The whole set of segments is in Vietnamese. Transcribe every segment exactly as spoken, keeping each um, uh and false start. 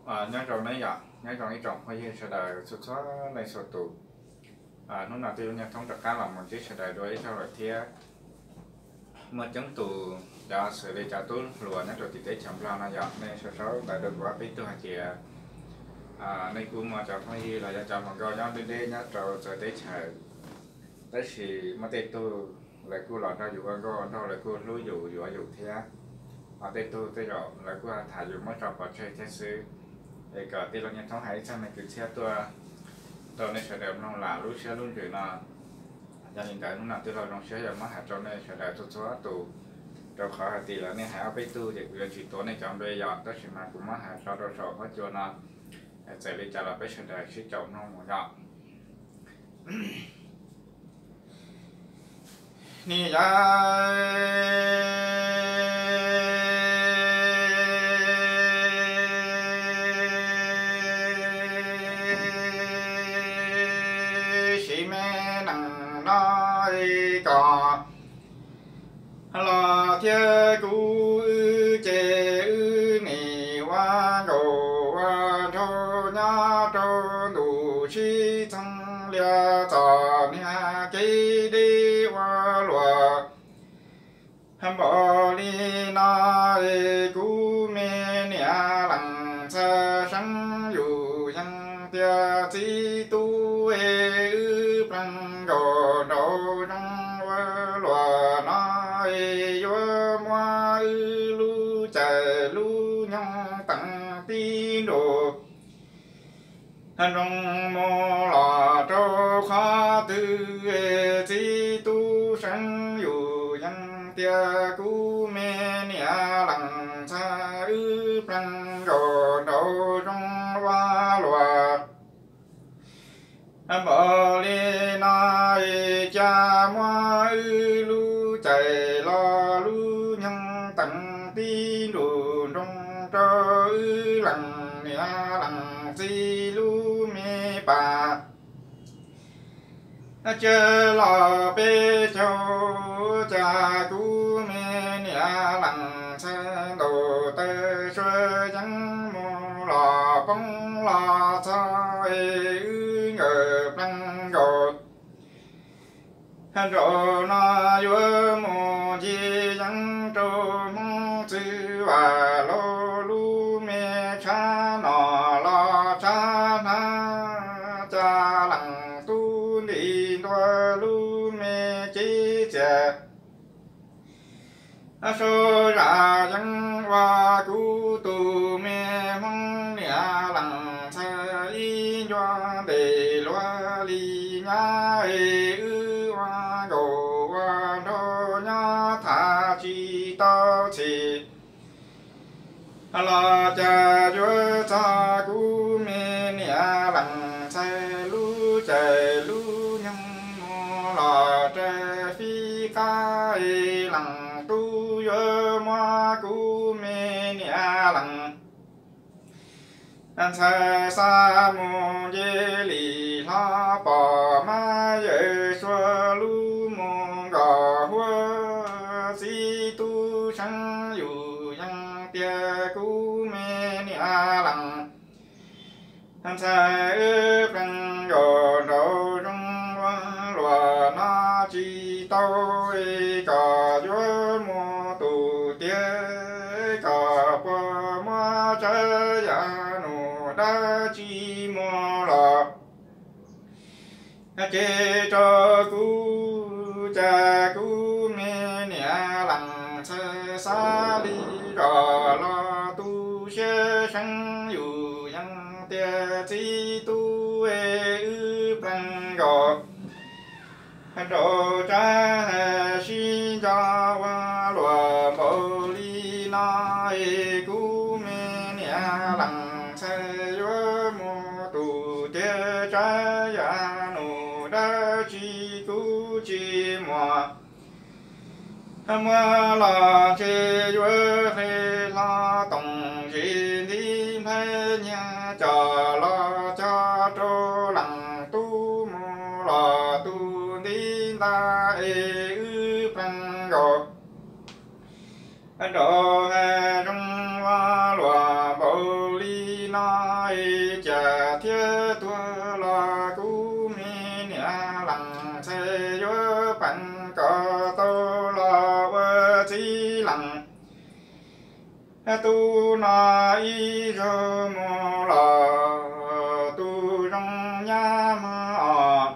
à nhớ trong đấy ạ nhớ trong cái trong phải sẽ đợi xuất xuất này xuất tụ à nó nào tiêu nhớ thông tất cả là một chiếc sẽ đợi đuôi sau rồi thì mà chứng tụ đã xử lý trả túi lúa nhớ rồi thì tới chậm lo nó dọn nên số số tại được quá biết tôi hạt chị à nên cũng mà chọn phải là cho chọn một gói nhớ đi đi nhớ rồi rồi tới chờ tới thì mà tới tôi lại cứ lọt ra dù con con thôi lại cứ lúa dù dù dù thế ở đây tôi tôi rồi lại cứ thả dù mới trồng vào chơi chơi sư để cả tí lo nhận thông hải sang này cứ xe tôi tôi này sẽ đẹp nó là lúa xe luôn chuyện là gia đình cái lúc nào tôi lo trong xe giờ mất hạt trong này sẽ đẹp tốt số tụ trong khỏi hạt tỷ là nên hãy ở tu để việc chỉ tối này trong đây dọn tới thì mà cũng mất hạt sau đó sau hết cho nó sẽ đi trả lại bây giờ để sẽ chọn nó một nhọn nè có lo thiên cú chế nỉ hoa gồ hoa thô nhá trô đủ chi thăng lia trò nha kê đi hoa lùa hâm bỏ đi na cú mê nia lăng sa sang dù yang tia chi tu e ư prang gồ đô rong hoa lùa na e yo mua ư lu chạy lu nhong tặng tin đồ hành rong mô lò trô khá tư e chi tu sang dù yang tia cú mê nia lăng sa ư prang gồ đô rong hoa lùa bỏ đi na cha mua ư lu chạy lo lu nhang tặng tin đồ trong trơ ư lằng nia lằng si lu mê bà chơ lo bê châu cha cú mê nia lằng sa đồ tơ sơ trắng mô lò bông lò sa ư ngờ plăng gột rồi nó vô mô chi chẳng trô mong chư và lô lu mê cha nọ lo cha na cha lăng tu đi đua lu mê chi chè số ra chẳng hoa cú tu mê mong nia lăng sa y doa đề loa li nhá e ư hoa gồ hoa đô nhá thả chi tao chi la cha chúa cha cú mê nia lăng sa lu chạy lu nhung mô la trẻ phi ca e lăng tu yo ma cú mê nia lăng an sa sa mô ye li la pa ma ye xua lu mô gà hua si tu sang yu yang tia cú mê nia lăng an sa ư prang gò đô rong hoa lùa na chi tao e cà chúa mô tu tia cà pa ma cha ya nô đa chi mô la chế cho cú cha cú mê nia lăng sa sa li gà la tu xe sang yu yang tia chi tu e ư prang gò rồi cha si cha hoa lùa bồ li na e cú mê nia lăng sa yo mô tu tia cha ya nô đa chi cú chi mô mô la chê yo phê la tông chi đi phê nha cha la cha trô lăng tu mô la tu đi ta e ư prang gò đô he rong hoa lùa bồ li na tu na y rơ mô la tu rong nha ma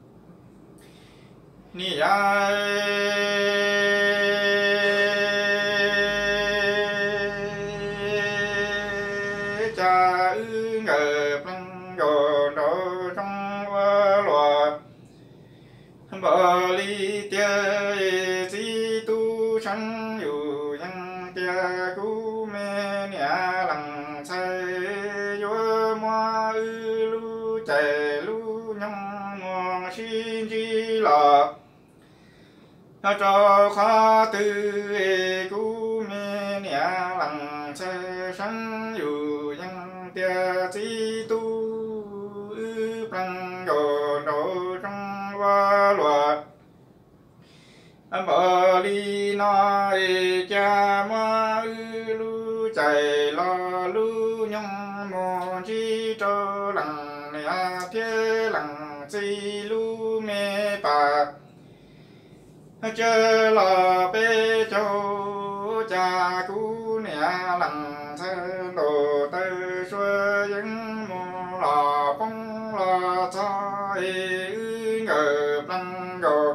ni ai cha ư ngờ plăng gồ đô trong vơ loa bờ ly tia di tu sanh yu yang tia cu mê nia lăng say yo moa ư lu chạy lu nhong mong xin chi la cho khá tư e cu mê nia lăng say sanh yu yang tia di tu ư plăng gồ đô trong va loa bờ ly na e cha ma ư lu chạy la lu nhong mong chi cho lăng nia thế lăng chi lu mê pa chơ la bê châu cha cu nia lăng thơ đồ tơ xuơ dân mô la phong la cha e ư ngờ plăng gồ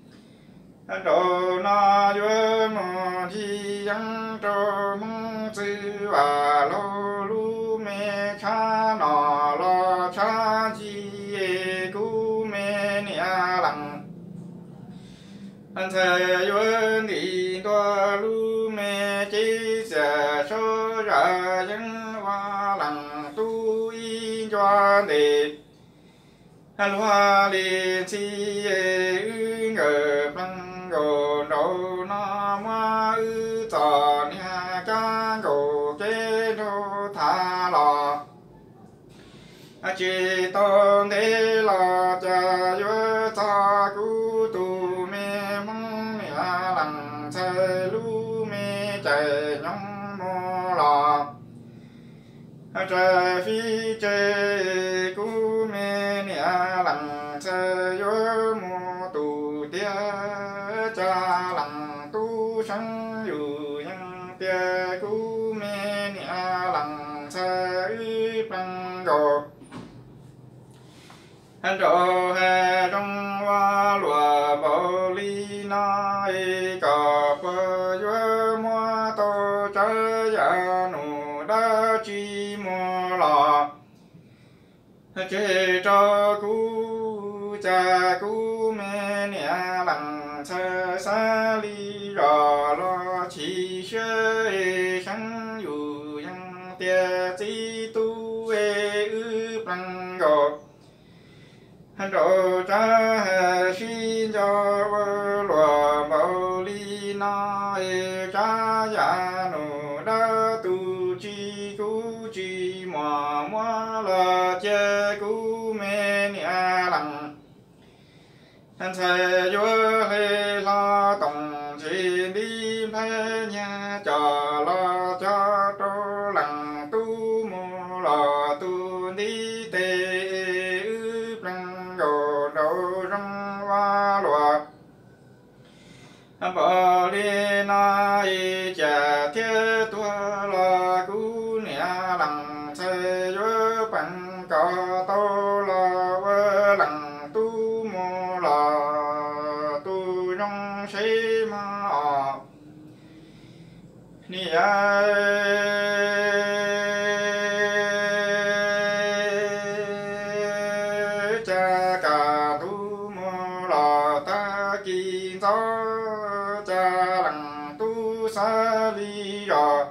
đồ na yue mô thi yang trô mong sư và lô lu mê cha nọ lo cha chi e cu mê nia lăng anh thề yue đi đua lu mê chi sẽ số ra dân hoa lăng tu y cho đề hoa liên chi e ư ngờ plăng gồ đô na ma ư tò nia ca gồ kê đô tha lò chỉ tôn đế lò cha yue cha cu tu mê mong nia lăng say lu mê chạy nhong mô lò trời phi trời cu mê nia lăng say yue mô tu tia cha lăng tu sanh yu yang tia cu mê nia lăng say plăng gồ anh trò hè trong hoa lùa bồ ly na e cà phê yue mua tô trái ya nụ đa chi mô la chế cho cu cha cu mê nia lăng sa sa li rò lo chi xế e sanh yu yang tia chi tu e ư plăng gồ đồ cha hè xin cho vơ lùa bồ ly na e cha ya nụ đa tu chi cu chi mò mò la chê cu mê nia lăng anh thề yue hê la tòng chi đi phê nha cho la cho trô lăng tu mô la tu đi tê ư plăng gồ đô rong va loa bờ ly na y cha thế tua la cu nia lăng thề yue bằng ca tô la vơ lăng tu mô la tu rong sĩ ma ni ai cha ca tu mô la ta ki gió cha lăng tu sa li rò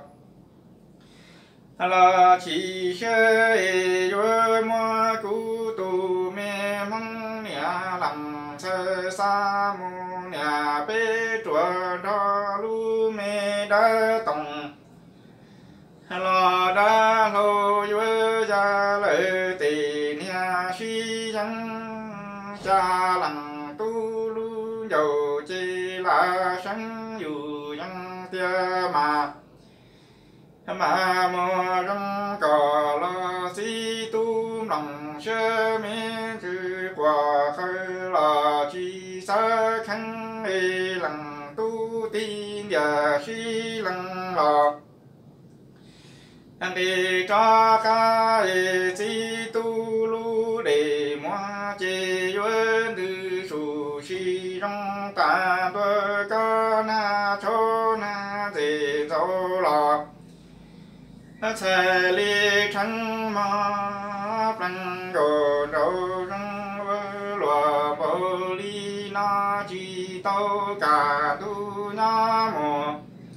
la chi xế yue mua cu tu mê mong nia lăng sơ sa mô nia bê chùa đo lu mê đa tòng la đa lô yue gia lệ tì nia si yang cha lăng tu lu dầu chi la sanh yu yang tia ma ma mô rong cò la si tu lòng sơ mê chư quả khơi la chi sa khăn e lăng tu tin ya si lăng la anh đi cho cái chỉ tu lu để mua chế yuan từ su si trong ta đôi có na cho na dễ dâu lọ sẽ li chân ma plăng đồ đâu trong lúa bồ li na chỉ tàu cả tu na mồ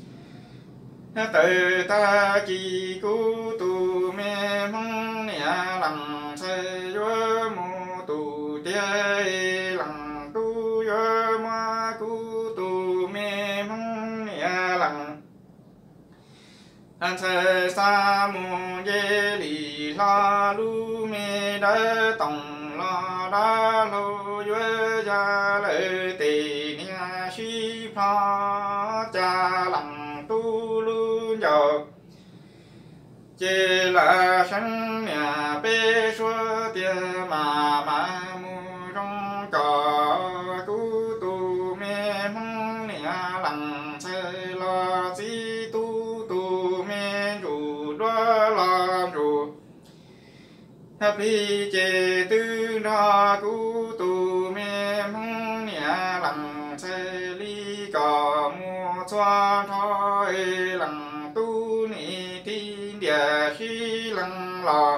tự ta chỉ cú tu mê mong nhà lằng say vô mô tu tia lằng tu vô ma cú tu mê mong nhà lằng anh say sa mô ye li la lu mê đa tòng la đa lô vô gia lệ tì nia si pha cha lằng tu lu giờ chỉ là sáng nhà bê xua tia mà mà mu trong cỏ cú tu mê mong nhà lằng chơi lo si tu tu mê rủ đoa làm rủ Happy chế tư na cú tu mê mong nhà lằng chơi li cỏ mua xoa thôi lằng tu ni tin địa khi lằng lọ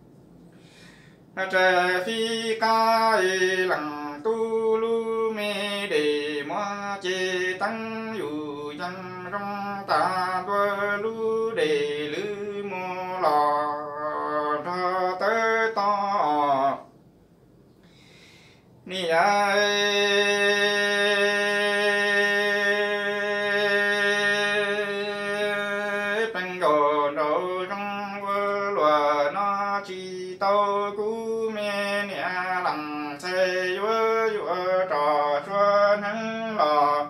trẻ phi ca lằng tu lu mê để mua chế tăng yu dân trong ta đua lu để lư mô lọ ra tới to ni ai bên gò đầu trong vơ lúa nó chỉ tàu cú mẹ nhà lằng xe vơ vơ trò xua nắng lò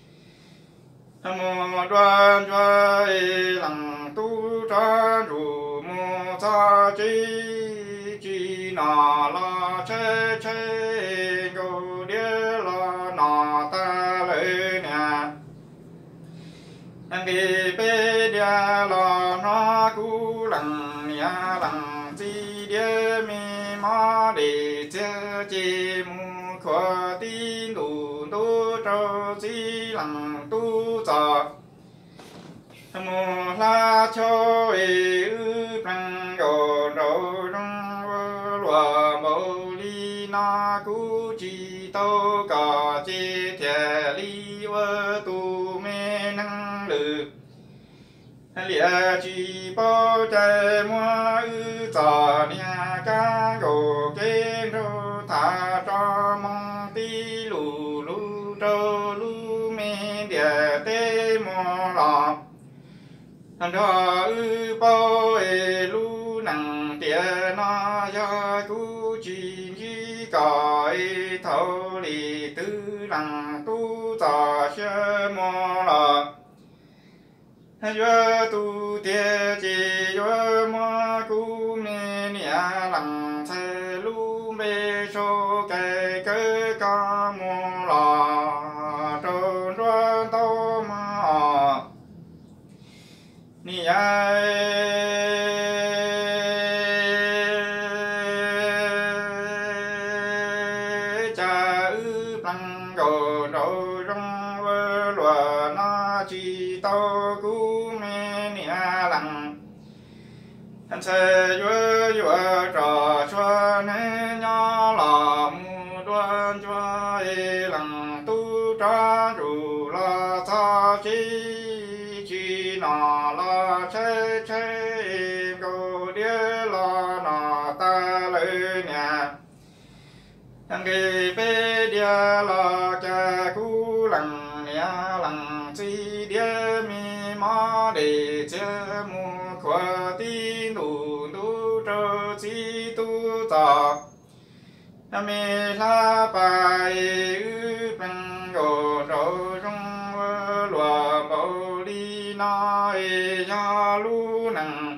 mùa đoan đoan lằng tu tra rủ mùa sa chi chi nọ lo chế chế gô đĩa lo nọ ta lệ nhà anh đi bê đĩa lo nó cú lằng nhà lằng chi đĩa mi mò để chế chế mù khóa tin đủ tu trâu chi lằng tu trò mùa la cho ư plăng gò đầu trong lúa bồ li na cú chi tàu cả chi thề li vơ tu mê năng lử lìa chi bao trái mua ư trò nhà cá gò kê rô thả cho mong tí lù lù trâu lù mê địa tê mò lọ đó ư bao ê lu nằng tia nó ya cú chi chi cõi thâu lì tư lằng tu trò sơ mò lọ yo tu tia chi yo ma cú mê nia lằng xe lu mê sô cây cơ ca mò lọ trâu đoan tô ma ni ai cha ư plăng gò đầu trong vơ lúa nó chỉ tàu cú mê nia lằng anh sẽ vơ vơ trò xua nê nhỏ lò mu đoan chua ê lằng tu tra rủ la sa chi chi nọ la chế chế gô đĩa la nọ ta lệ nhà anh đi bê đĩa la cha cú lằng nhà lằng chi đĩa mi mò để chế mu khóa tin đủ tu trơ chi tu trò mi la bài ư bằng gò rô trong lúa bồ li na ya lu nằng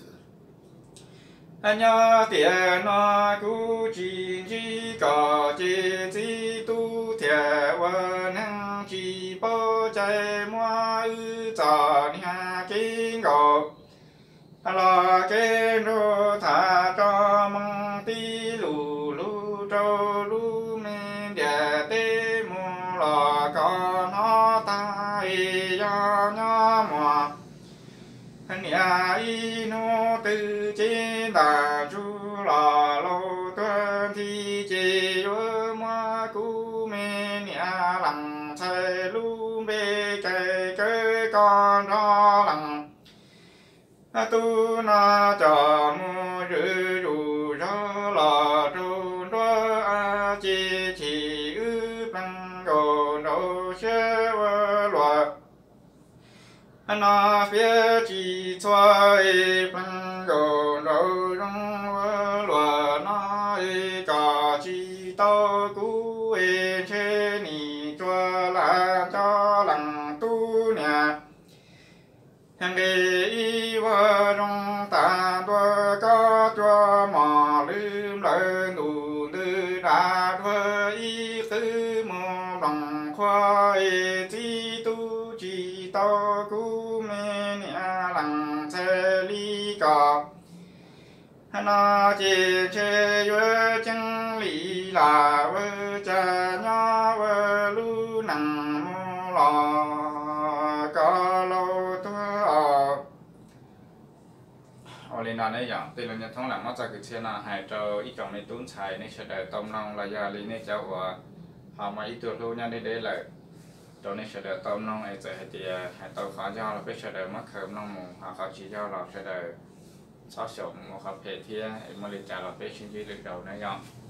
nhớ tiền nó cú chi chi có chi chi tu thiệt và năng chi bao trái mua ư trò nhà kinh ngộ lo kê nô thả cho măng tí lù lù trâu lù men địa tê mù lo có nó ta y ya nhá mò nhà y nô tư chế đà chu lò lô tuân thi chế yo ma cu men nhà lằng sai lu bê cây cây con đó lằng tu na cha mu rư ru ra la tu đo a chi chi ư băng gồ nô xe vơ loa na phía chi xoay băng gồ nô rong vơ loa na y cả chi tao cú e che ni choa la cho lăng tu nhà hàng đề y vơ rong ta đua có cho mò lưm lợi nụ tư đà đua y tư mô lòng khoa y chi tu chi tao cú mê nè lăng xe ly cọ na chê chê yue chân lý là vơ cha nhá vơ lu năng mô lò có lô lên đó này dạng từ lần nhận thông làm nó ra cái xe là hai trâu ít trong này tốn xài này sẽ đợi tôm nông là giờ lên này cháu và họ mà ít tuổi luôn nha đây đây là trong này sẽ đợi tôm nông ấy sẽ thì hai tàu khó cho là biết sẽ đợi mất khởi nông mù họ khó chỉ cho là sẽ đợi sáu sổ một hợp hệ thì mà lên trả là biết xin chỉ được đầu này dạng